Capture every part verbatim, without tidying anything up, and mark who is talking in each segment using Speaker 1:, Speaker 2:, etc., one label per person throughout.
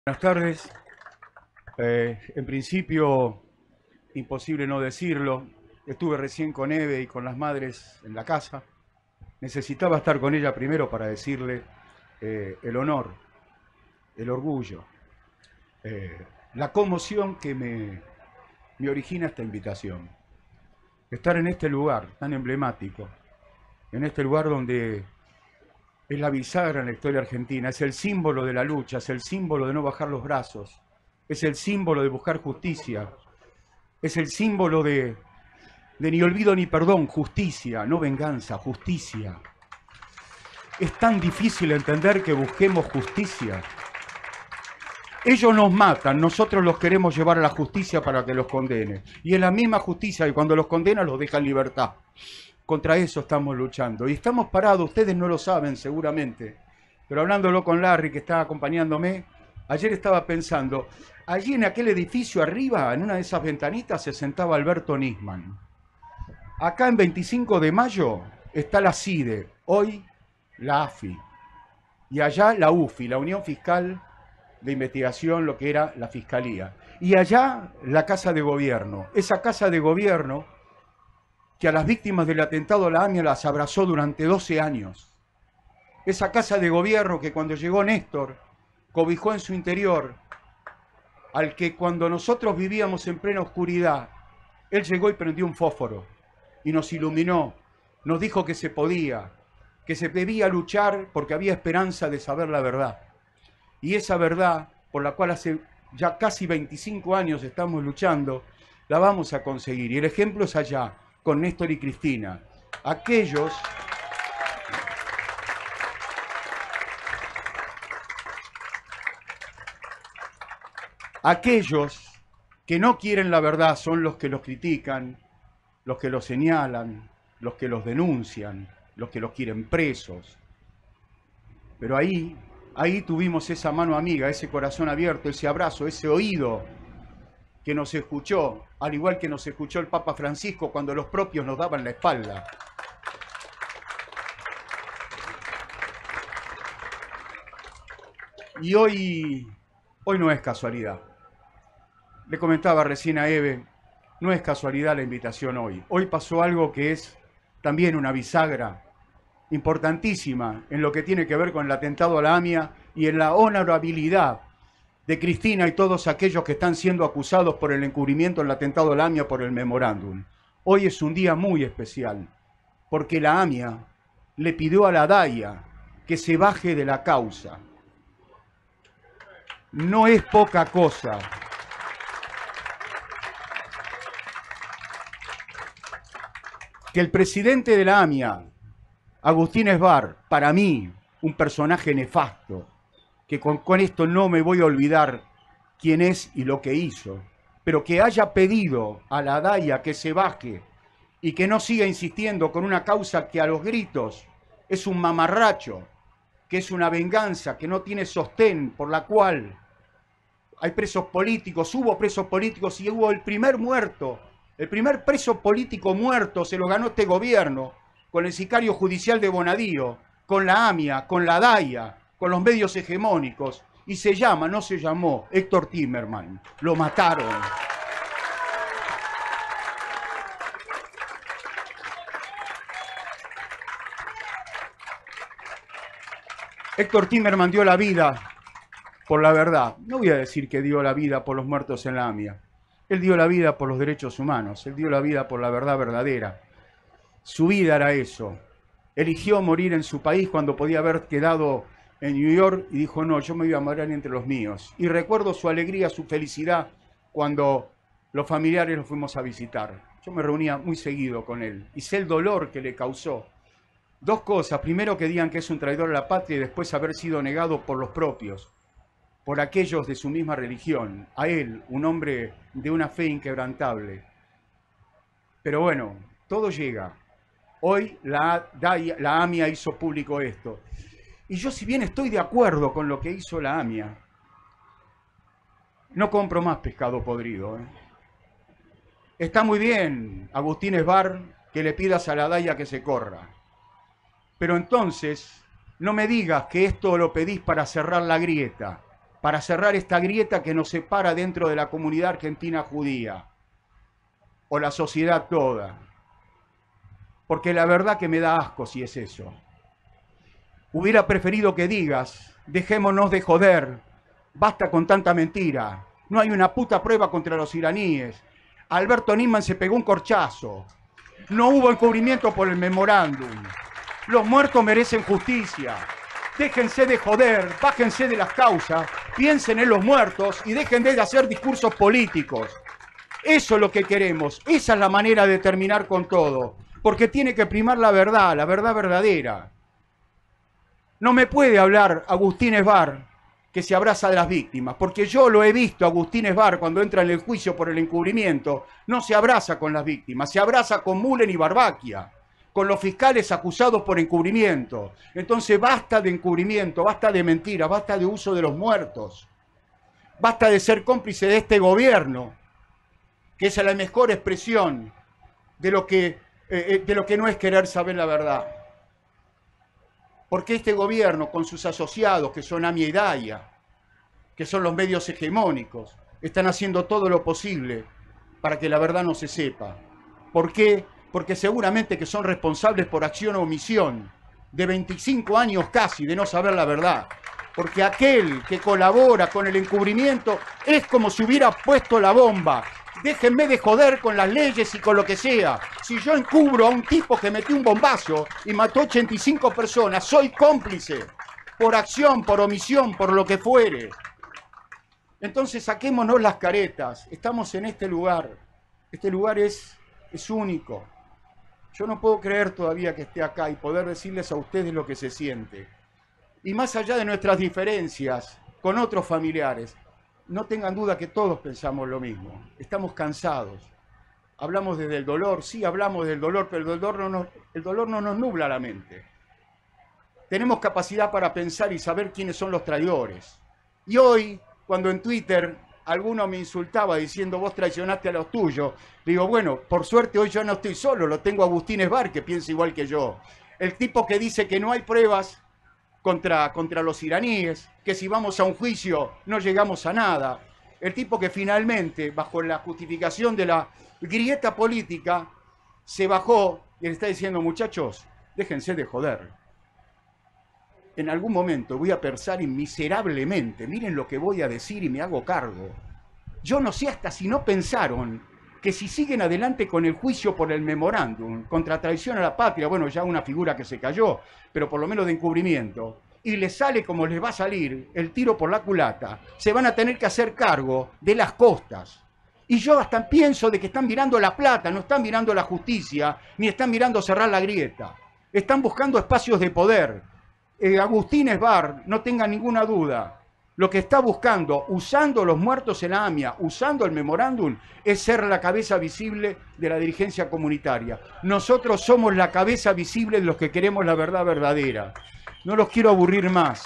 Speaker 1: Buenas tardes. Eh, en principio, imposible no decirlo. Estuve recién con Eve y con las madres en la casa. Necesitaba estar con ella primero para decirle eh, el honor, el orgullo, eh, la conmoción que me, me origina esta invitación. Estar en este lugar tan emblemático, en este lugar donde es la bisagra en la historia argentina, es el símbolo de la lucha, es el símbolo de no bajar los brazos, es el símbolo de buscar justicia, es el símbolo de, de ni olvido ni perdón, justicia, no venganza, justicia. Es tan difícil entender que busquemos justicia. Ellos nos matan, nosotros los queremos llevar a la justicia para que los condene. Y es la misma justicia que cuando los condena los deja en libertad. Contra eso estamos luchando. Y estamos parados, ustedes no lo saben seguramente, pero hablándolo con Larry, que está acompañándome, ayer estaba pensando, allí en aquel edificio arriba, en una de esas ventanitas, se sentaba Alberto Nisman. Acá en veinticinco de mayo está la CIDE, hoy la AFI, y allá la UFI, la Unión Fiscal de Investigación, lo que era la Fiscalía. Y allá la Casa de Gobierno, esa Casa de Gobierno que a las víctimas del atentado a la AMIA las abrazó durante doce años. Esa Casa de Gobierno que cuando llegó Néstor cobijó en su interior al que cuando nosotros vivíamos en plena oscuridad, él llegó y prendió un fósforo y nos iluminó, nos dijo que se podía, que se debía luchar porque había esperanza de saber la verdad. Y esa verdad, por la cual hace ya casi veinticinco años estamos luchando, la vamos a conseguir. Y el ejemplo es allá, con Néstor y Cristina. Aquellos aquellos que no quieren la verdad son los que los critican, los que los señalan, los que los denuncian, los que los quieren presos. Pero ahí, ahí tuvimos esa mano amiga, ese corazón abierto, ese abrazo, ese oído que nos escuchó, al igual que nos escuchó el Papa Francisco cuando los propios nos daban la espalda. Y hoy, hoy no es casualidad. Le comentaba recién a Eve, no es casualidad la invitación hoy. Hoy pasó algo que es también una bisagra importantísima en lo que tiene que ver con el atentado a la AMIA y en la honorabilidad de Cristina y todos aquellos que están siendo acusados por el encubrimiento del atentado a la AMIA por el memorándum. Hoy es un día muy especial, porque la AMIA le pidió a la DAIA que se baje de la causa. No es poca cosa. Que el presidente de la AMIA, Agustín Esbar, para mí, un personaje nefasto, que con, con esto no me voy a olvidar quién es y lo que hizo, pero que haya pedido a la DAIA que se baje y que no siga insistiendo con una causa que a los gritos es un mamarracho, que es una venganza, que no tiene sostén, por la cual hay presos políticos, hubo presos políticos y hubo el primer muerto, el primer preso político muerto se lo ganó este gobierno, con el sicario judicial de Bonadío, con la AMIA, con la DAIA, con los medios hegemónicos, y se llama, no se llamó, Héctor Timerman. Lo mataron. Héctor Timerman dio la vida por la verdad. No voy a decir que dio la vida por los muertos en la AMIA. Él dio la vida por los derechos humanos, él dio la vida por la verdad verdadera. Su vida era eso. Eligió morir en su país cuando podía haber quedado en New York y dijo, no, yo me voy a morir entre los míos. Y recuerdo su alegría, su felicidad cuando los familiares lo fuimos a visitar. Yo me reunía muy seguido con él y sé el dolor que le causó. Dos cosas. Primero, que digan que es un traidor a la patria y después haber sido negado por los propios, por aquellos de su misma religión. A él, un hombre de una fe inquebrantable. Pero bueno, todo llega. Hoy la, la AMIA hizo público esto. Y yo, si bien estoy de acuerdo con lo que hizo la AMIA, no compro más pescado podrido. ¿eh? Está muy bien, Agustín Esbar, que le pidas a la DAIA que se corra. Pero entonces, no me digas que esto lo pedís para cerrar la grieta. para cerrar esta grieta que nos separa dentro de la comunidad argentina judía, o la sociedad toda. Porque la verdad que me da asco si es eso. Hubiera preferido que digas, dejémonos de joder, basta con tanta mentira, no hay una puta prueba contra los iraníes, Alberto Nisman se pegó un corchazo, no hubo encubrimiento por el memorándum, los muertos merecen justicia, déjense de joder, bájense de las causas, piensen en los muertos y dejen de hacer discursos políticos. Eso es lo que queremos, esa es la manera de terminar con todo, porque tiene que primar la verdad, la verdad verdadera. No me puede hablar Agustín Esbar, que se abraza de las víctimas, porque yo lo he visto, Agustín Esbar, cuando entra en el juicio por el encubrimiento, no se abraza con las víctimas, se abraza con Müller y Barbaquia, con los fiscales acusados por encubrimiento. Entonces basta de encubrimiento, basta de mentiras, basta de uso de los muertos, basta de ser cómplice de este gobierno, que es la mejor expresión de lo que, eh, de lo que no es querer saber la verdad. Porque este gobierno, con sus asociados, que son AMIA y DAIA, que son los medios hegemónicos, están haciendo todo lo posible para que la verdad no se sepa. ¿Por qué? Porque seguramente que son responsables por acción o omisión de veinticinco años casi de no saber la verdad. Porque aquel que colabora con el encubrimiento es como si hubiera puesto la bomba. Déjenme de joder con las leyes y con lo que sea. Si yo encubro a un tipo que metió un bombazo y mató ochenta y cinco personas, soy cómplice. Por acción, por omisión, por lo que fuere. Entonces saquémonos las caretas. Estamos en este lugar. Este lugar es, es único. Yo no puedo creer todavía que esté acá y poder decirles a ustedes lo que se siente. Y más allá de nuestras diferencias con otros familiares, no tengan duda que todos pensamos lo mismo. Estamos cansados. Hablamos desde el dolor, sí hablamos del dolor, pero el dolor no nos, el dolor no nos nubla la mente. Tenemos capacidad para pensar y saber quiénes son los traidores. Y hoy, cuando en Twitter alguno me insultaba diciendo vos traicionaste a los tuyos, digo, bueno, por suerte hoy yo no estoy solo, lo tengo a Agustín Esbar, que piensa igual que yo. El tipo que dice que no hay pruebas Contra, contra los iraníes, que si vamos a un juicio no llegamos a nada. El tipo que finalmente, bajo la justificación de la grieta política, se bajó y le está diciendo, muchachos, déjense de joder. En algún momento voy a pensar miserablemente, miren lo que voy a decir y me hago cargo. Yo no sé hasta si no pensaron que si siguen adelante con el juicio por el memorándum contra traición a la patria, bueno, ya una figura que se cayó, pero por lo menos de encubrimiento, y les sale como les va a salir el tiro por la culata, se van a tener que hacer cargo de las costas. Y yo hasta pienso de que están mirando la plata, no están mirando la justicia, ni están mirando cerrar la grieta. Están buscando espacios de poder. Eh, Agustín Esbar, no tenga ninguna duda, lo que está buscando, usando los muertos en la AMIA, usando el memorándum, es ser la cabeza visible de la dirigencia comunitaria. Nosotros somos la cabeza visible de los que queremos la verdad verdadera. No los quiero aburrir más.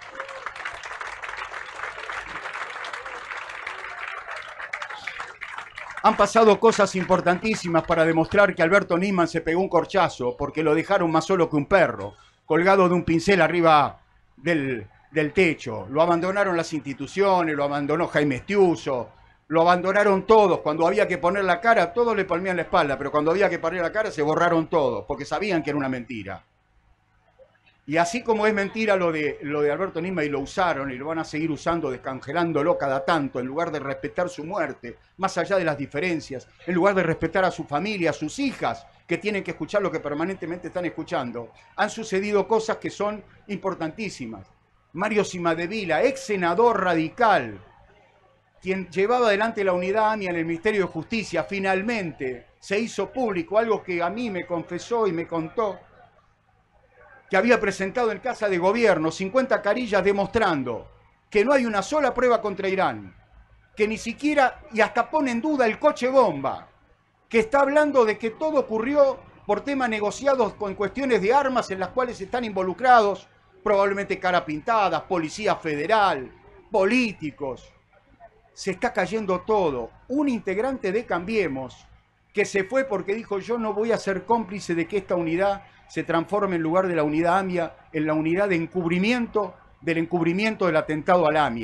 Speaker 1: Han pasado cosas importantísimas para demostrar que Alberto Nisman se pegó un corchazo porque lo dejaron más solo que un perro, colgado de un pincel arriba del... del techo. Lo abandonaron las instituciones, lo abandonó Jaime Estiuso, lo abandonaron todos. Cuando había que poner la cara, todos le palmean la espalda, pero cuando había que poner la cara se borraron todos, porque sabían que era una mentira. Y así como es mentira lo de, lo de Alberto Nisman y lo usaron y lo van a seguir usando, descongelándolo cada tanto, en lugar de respetar su muerte, más allá de las diferencias, en lugar de respetar a su familia, a sus hijas, que tienen que escuchar lo que permanentemente están escuchando, han sucedido cosas que son importantísimas. Mario Cimadevila, ex senador radical, quien llevaba adelante la unidad AMIA en el Ministerio de Justicia, finalmente se hizo público, algo que a mí me confesó y me contó, que había presentado en Casa de Gobierno cincuenta carillas demostrando que no hay una sola prueba contra Irán, que ni siquiera, y hasta pone en duda el coche bomba, que está hablando de que todo ocurrió por temas negociados con cuestiones de armas en las cuales están involucrados probablemente cara pintada, policía federal, políticos. Se está cayendo todo. Un integrante de Cambiemos que se fue porque dijo yo no voy a ser cómplice de que esta unidad se transforme en lugar de la unidad AMIA en la unidad de encubrimiento del encubrimiento del atentado al AMIA.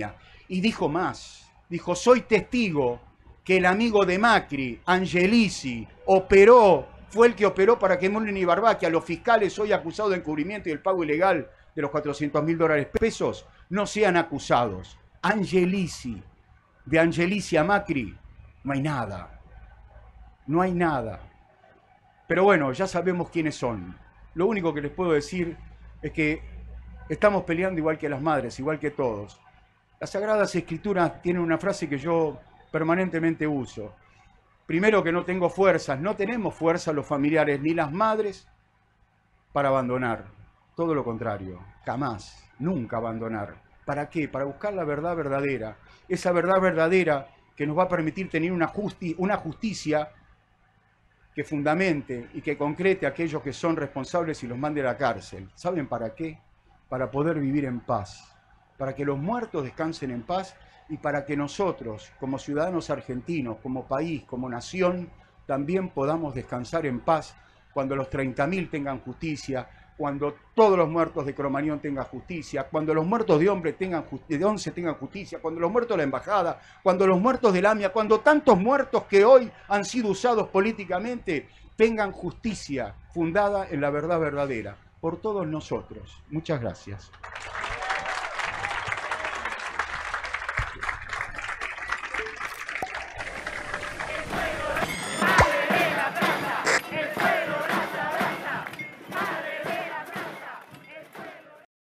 Speaker 1: Y dijo más, dijo, soy testigo que el amigo de Macri, Angelici, operó, fue el que operó para que Molen y Barbacchi, los fiscales hoy acusados de encubrimiento y el pago ilegal de los cuatrocientos mil dólares pesos, no sean acusados. Angelici, de Angelici a Macri, no hay nada, no hay nada. Pero bueno, ya sabemos quiénes son. Lo único que les puedo decir es que estamos peleando igual que las madres, igual que todos. Las Sagradas Escrituras tienen una frase que yo permanentemente uso. Primero, que no tengo fuerzas, no tenemos fuerza los familiares ni las madres para abandonar. Todo lo contrario, jamás, nunca abandonar. ¿Para qué? Para buscar la verdad verdadera. Esa verdad verdadera que nos va a permitir tener una, justi- una justicia que fundamente y que concrete a aquellos que son responsables y los mande a la cárcel. ¿Saben para qué? Para poder vivir en paz, para que los muertos descansen en paz y para que nosotros, como ciudadanos argentinos, como país, como nación, también podamos descansar en paz cuando los treinta mil tengan justicia, cuando todos los muertos de Cromañón tengan justicia, cuando los muertos de Hombre tengan de Once tengan justicia, cuando los muertos de la Embajada, cuando los muertos del AMIA, cuando tantos muertos que hoy han sido usados políticamente tengan justicia fundada en la verdad verdadera, por todos nosotros. Muchas gracias.